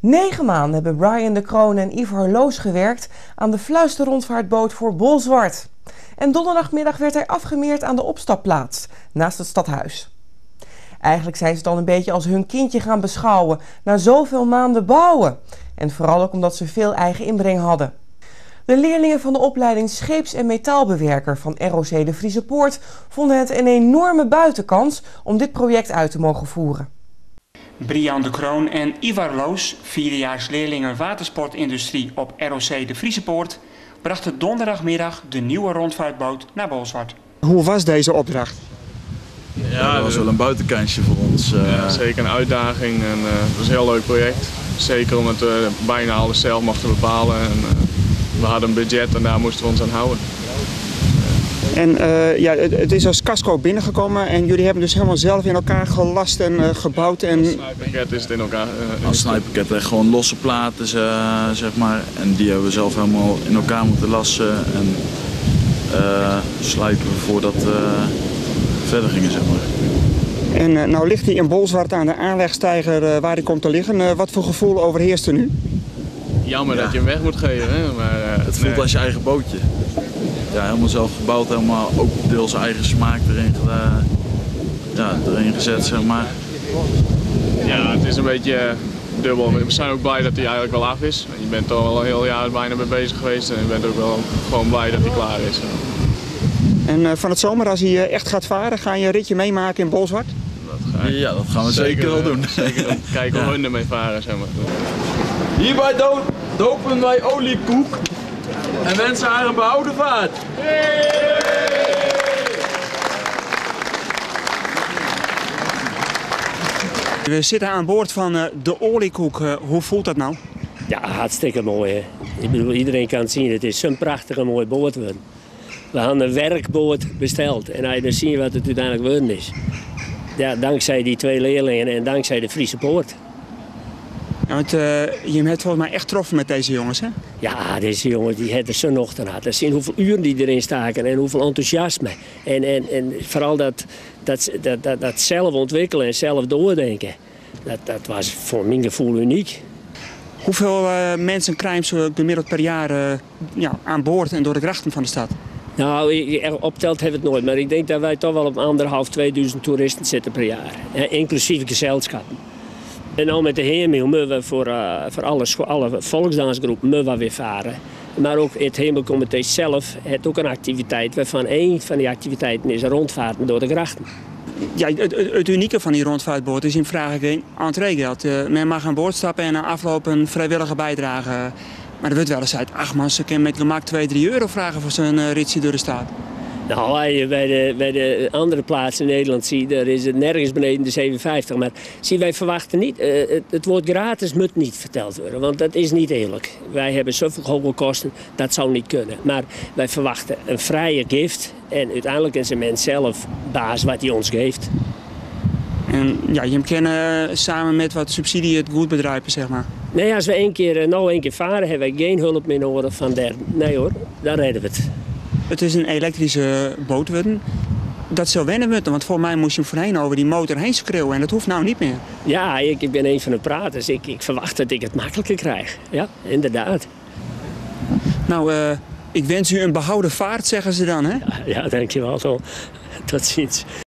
9 maanden hebben Brian de Kroon en Yves Horloos gewerkt aan de fluisterrondvaartboot voor Bolzwart. En donderdagmiddag werd hij afgemeerd aan de opstapplaats, naast het stadhuis. Eigenlijk zijn ze dan een beetje als hun kindje gaan beschouwen, na zoveel maanden bouwen. En vooral ook omdat ze veel eigen inbreng hadden. De leerlingen van de opleiding Scheeps- en Metaalbewerker van ROC de Friese Poort vonden het een enorme buitenkans om dit project uit te mogen voeren. Brian de Kroon en Yves Horloos, 4-jaars leerlingen watersportindustrie op ROC de Friese Poort, brachten donderdagmiddag de nieuwe rondvaartboot naar Bolzwart. Hoe was deze opdracht? Ja, dat was wel een buitenkansje voor ons. Ja, zeker een uitdaging en het was een heel leuk project. Zeker omdat we bijna alles zelf mochten bepalen. En, we hadden een budget en daar moesten we ons aan houden. En ja, het is als casco binnengekomen en jullie hebben dus helemaal zelf in elkaar gelast en gebouwd. En... Als snijpakket is het in elkaar. Als snijpakket echt gewoon losse platen, zeg maar. En die hebben we zelf helemaal in elkaar moeten lassen en slijpen voordat we verder gingen, zeg maar. En nou ligt hij in Bolzwart aan de aanlegsteiger waar hij komt te liggen. Wat voor gevoel overheerst er nu? Jammer dat je hem weg moet geven, hè? Maar het voelt als je eigen bootje. Ja, helemaal zelf gebouwd, helemaal ook deels eigen smaak erin gezet, zeg maar. Ja, het is een beetje dubbel. We zijn ook blij dat hij eigenlijk wel af is. Je bent er al een heel jaar bijna mee bezig geweest en je bent ook wel gewoon blij dat hij klaar is. En van het zomer, als hij echt gaat varen, ga je een ritje meemaken in Bolzwart? Ja, dat gaan we zeker wel doen. Zeker kijken hoe hun ermee varen, zeg maar. Hierbij dopen wij Oliekoek en wensen haar een behouden vaart. We zitten aan boord van de Oliekoek. Hoe voelt dat nou? Ja, hartstikke mooi. Hè? Ik bedoel, iedereen kan het zien. Het is zo'n prachtige mooie boot worden. We hadden een werkboot besteld en als je dan zien wat het uiteindelijk worden is. Ja, dankzij die 2 leerlingen en dankzij de Friese Poort. Ja, want, je hebt volgens mij echt getroffen met deze jongens, hè? Ja, deze jongens die hebben zo'n ochtend gehad. Dat zien hoeveel uren die erin staken en hoeveel enthousiasme. En vooral dat zelf ontwikkelen en zelf doordenken. Dat was voor mijn gevoel uniek. Hoeveel mensen krijgen ze gemiddeld per jaar aan boord en door de grachten van de stad? Nou, opteld hebben we het nooit, maar ik denk dat wij toch wel op 1.500-2.000 toeristen zitten per jaar. Inclusief gezelschappen. En nou met de Hemel moeten we voor alle volksdansgroepen weer varen. Maar ook het Hemelcomité zelf heeft ook een activiteit waarvan één van die activiteiten is rondvaarten door de grachten. Ja, het unieke van die rondvaartboot is in vraag geen entreegeld. Men mag aan boord stappen en na afloop een vrijwillige bijdrage. Maar er wordt wel eens uit, ach man, ze kunnen met gemak 2-3 euro vragen voor zo'n ritje door de stad. Nou, bij de andere plaatsen in Nederland daar is het nergens beneden de 7,50. Maar wij verwachten niet, het woord gratis moet niet verteld worden, want dat is niet eerlijk. Wij hebben zoveel hoge kosten, dat zou niet kunnen. Maar wij verwachten een vrije gift en uiteindelijk is een mens zelf baas wat hij ons geeft. En ja, je kennen samen met wat subsidie het goed bedrijven, zeg maar. Nee, als we één keer varen, hebben we geen hulp meer nodig van derden. Nee hoor, dan redden we het. Het is een elektrische boot worden. Dat zal wennen moeten, want voor mij moest je voorheen over die motor heen schreeuwen en dat hoeft nou niet meer. Ja, ik ben een van de praters. Ik verwacht dat ik het makkelijker krijg. Ja, inderdaad. Nou, ik wens u een behouden vaart, zeggen ze dan, hè? Ja, dankjewel. Tot ziens.